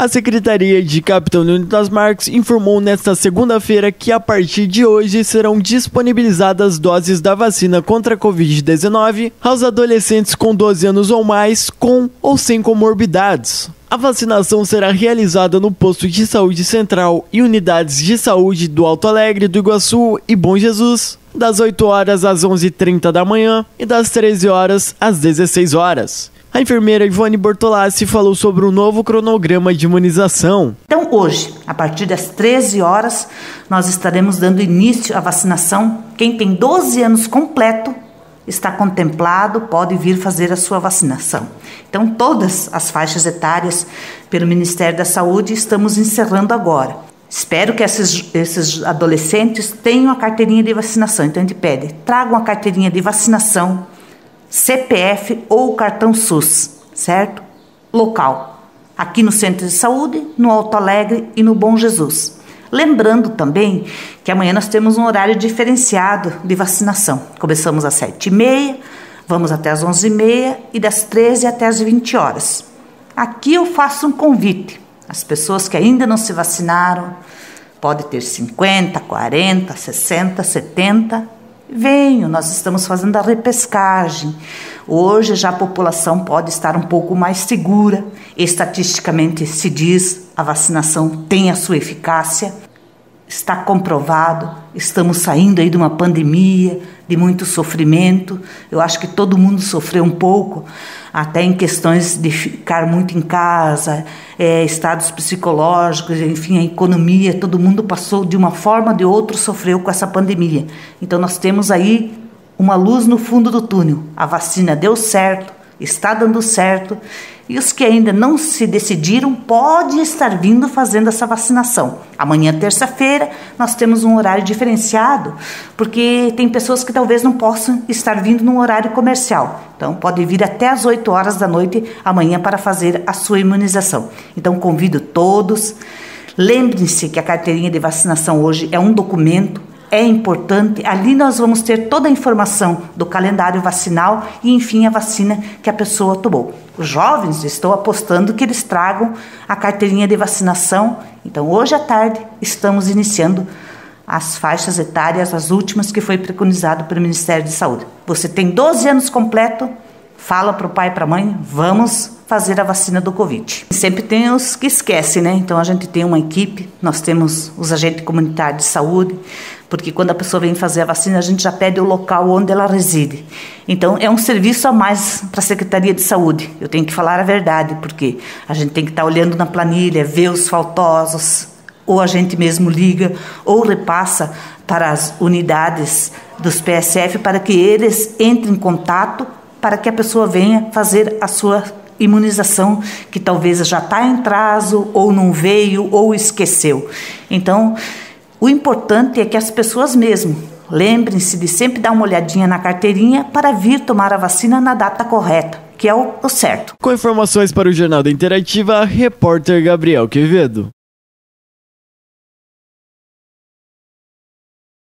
A Secretaria de Capitão Nunes das Marques informou nesta segunda-feira que a partir de hoje serão disponibilizadas doses da vacina contra a Covid-19 aos adolescentes com 12 anos ou mais, com ou sem comorbidades. A vacinação será realizada no posto de saúde central e unidades de saúde do Alto Alegre, do Iguaçu e Bom Jesus, das 8 horas às 11h30 da manhã e das 13 horas às 16 horas. A enfermeira Ivone Bortolassi falou sobre o novo cronograma de imunização. Então hoje, a partir das 13 horas, nós estaremos dando início à vacinação. Quem tem 12 anos completo está contemplado, pode vir fazer a sua vacinação. Então todas as faixas etárias pelo Ministério da Saúde estamos encerrando agora. Espero que esses adolescentes tenham a carteirinha de vacinação. Então a gente pede, tragam a carteirinha de vacinação, CPF ou cartão SUS, certo? Local, aqui no Centro de Saúde, no Alto Alegre e no Bom Jesus. Lembrando também que amanhã nós temos um horário diferenciado de vacinação. Começamos às 7h30, vamos até às 11h30 e das 13 até às 20 horas. Aqui eu faço um convite. As pessoas que ainda não se vacinaram, pode ter 50, 40, 60, 70... Venham, nós estamos fazendo a repescagem. Hoje já a população pode estar um pouco mais segura. Estatisticamente se diz, a vacinação tem a sua eficácia. Está comprovado, estamos saindo aí de uma pandemia, de muito sofrimento. Eu acho que todo mundo sofreu um pouco, até em questões de ficar muito em casa, estados psicológicos, enfim, a economia, todo mundo passou de uma forma ou de outra, sofreu com essa pandemia. Então nós temos aí uma luz no fundo do túnel. A vacina deu certo, está dando certo, e os que ainda não se decidiram podem estar vindo fazendo essa vacinação. Amanhã, terça-feira, nós temos um horário diferenciado, porque tem pessoas que talvez não possam estar vindo num horário comercial. Então, pode vir até às 8 horas da noite amanhã para fazer a sua imunização. Então, convido todos. Lembrem-se que a carteirinha de vacinação hoje é um documento, é importante. Ali nós vamos ter toda a informação do calendário vacinal e, enfim, a vacina que a pessoa tomou. Os jovens, estou apostando que eles tragam a carteirinha de vacinação. Então, hoje à tarde, estamos iniciando as faixas etárias, as últimas que foi preconizado pelo Ministério de Saúde. Você tem 12 anos completo, fala para o pai e para a mãe, vamos fazer a vacina do Covid. Sempre tem os que esquecem, né? Então a gente tem uma equipe, nós temos os agentes comunitários de saúde, porque quando a pessoa vem fazer a vacina, a gente já pede o local onde ela reside. Então é um serviço a mais para a Secretaria de Saúde. Eu tenho que falar a verdade, porque a gente tem que estar olhando na planilha, ver os faltosos, ou a gente mesmo liga, ou repassa para as unidades dos PSF para que eles entrem em contato, para que a pessoa venha fazer a sua imunização, que talvez já está em atraso, ou não veio, ou esqueceu. Então, o importante é que as pessoas mesmo lembrem-se de sempre dar uma olhadinha na carteirinha para vir tomar a vacina na data correta, que é o certo. Com informações para o Jornal da Interativa, repórter Gabriel Quevedo.